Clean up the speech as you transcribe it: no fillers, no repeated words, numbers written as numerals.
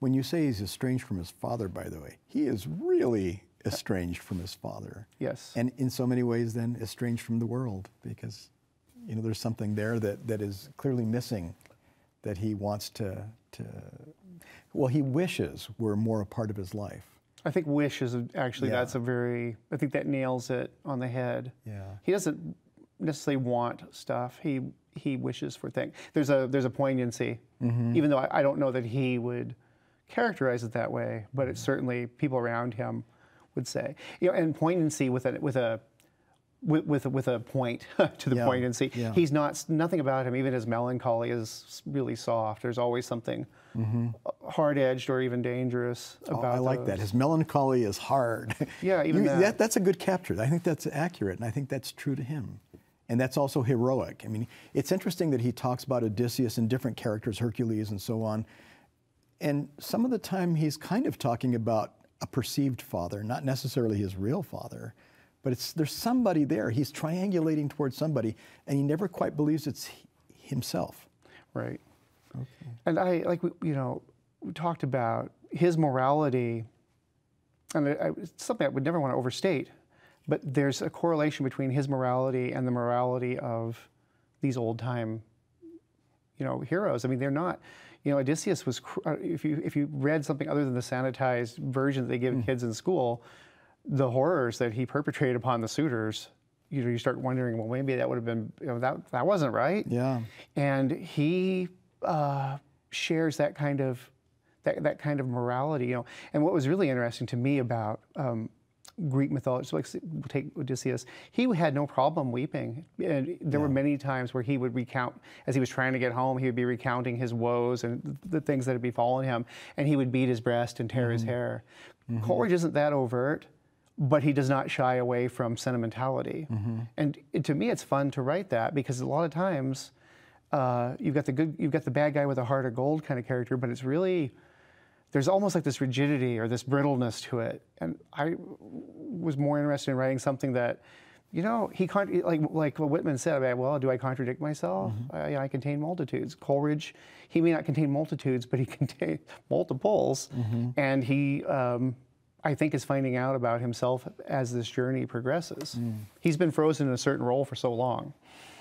When you say he's estranged from his father, by the way, he is really estranged from his father. Yes. And in so many ways then estranged from the world, because there's something there that is clearly missing, that he wants he wishes were more a part of his life. I think wish is actually, that's I think that nails it on the head. Yeah. He doesn't necessarily want stuff. He wishes for things. There's a poignancy, even though I don't know that he would characterize it that way, but it's certainly people around him would say. And poignancy with a point to the poignancy. Yeah. He's nothing about him, even his melancholy is really soft. There's always something hard-edged or even dangerous about I like that. His melancholy is hard. Yeah, even that's a good capture. I think that's accurate, and I think that's true to him. And that's also heroic. I mean, it's interesting that he talks about Odysseus and different characters, Hercules and so on. And some of the time he's kind of talking about a perceived father, not necessarily his real father. But there's somebody there. He's triangulating towards somebody, and he never quite believes it's himself. Right. Okay. And we talked about his morality, and it's something I would never want to overstate, but there's a correlation between his morality and the morality of these old-time, heroes. I mean, they're not. Odysseus was. If you read something other than the sanitized version that they give kids in school, the horrors that he perpetrated upon the suitors, you start wondering, well, maybe that would have been, that wasn't right. Yeah. And he shares that kind of morality, And what was really interesting to me about Greek mythology, so like take Odysseus, he had no problem weeping. And there were many times where he would recount, as he was trying to get home, he would be recounting his woes and the things that had befallen him, and he would beat his breast and tear his hair. Coleridge isn't that overt, but he does not shy away from sentimentality. And to me, it's fun to write that, because a lot of times you've got the bad guy with a heart of gold kind of character, but it's really, there's almost like this rigidity or this brittleness to it. And I was more interested in writing something that, he can't, like what Whitman said, well, do I contradict myself? I contain multitudes. Coleridge, he may not contain multitudes, but he contains multiples. And he, I think, is finding out about himself as this journey progresses. He's been frozen in a certain role for so long.